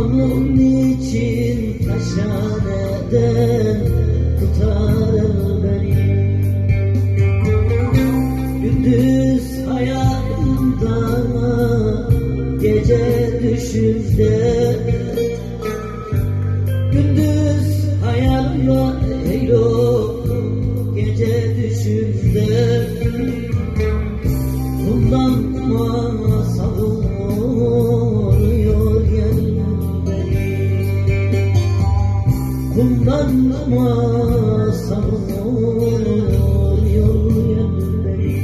Onun için taşhaneden tutarım beni. Gündüz hayatımda, gece düşümde. Gündüz hayalimde, eylo, gece düşümde. Bundan bana savuruyor beni. Bundan bana savuruyor beni.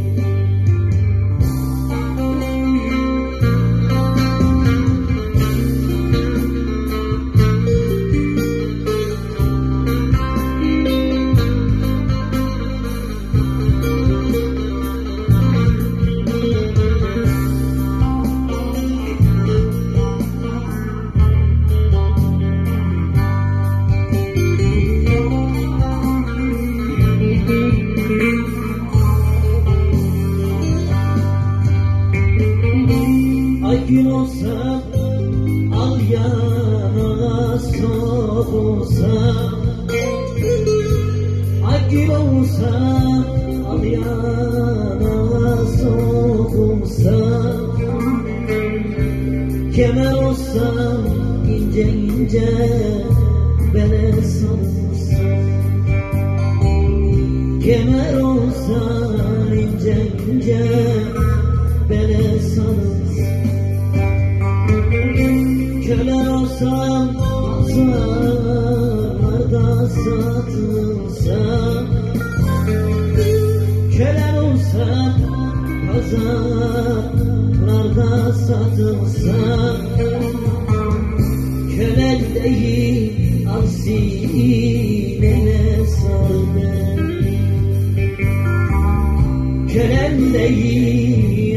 Ay gün olsa, al yanına sokulsa. Ay gün olsa, al yanına sokulsa. Kemer olsam ince ince bele sarılsa. Kemer olsam ince ince bele sarılsa. Kölen olsam pazarlarda satılsa. Kölen olsam pazarlarda satılsa. Kölen değil, al sinene sar beni. Kölen değil,